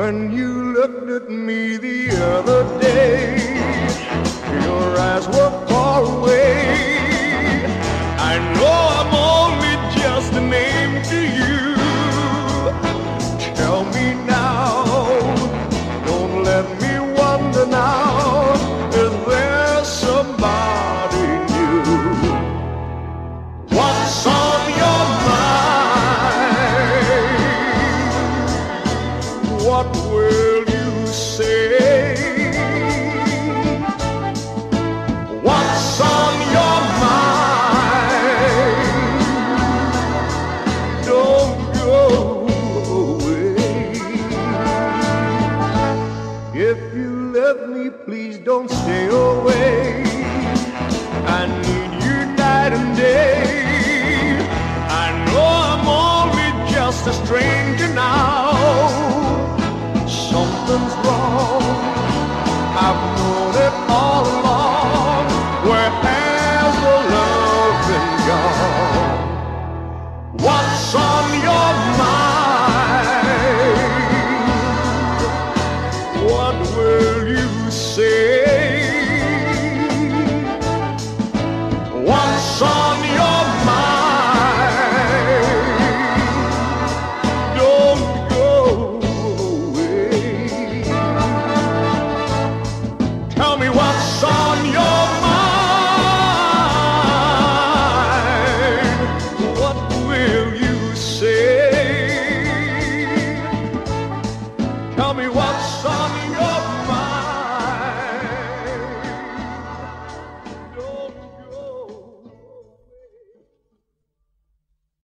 When you looked at me the other day, your eyes were far away. I know I'm only just a name to you. Tell me now, don't let me wonder now, is there somebody new? What's on your mind? What will you say? What's on your mind? Don't go away. If you love me, please don't stay away. I need you night and day. I know I'm only just a stranger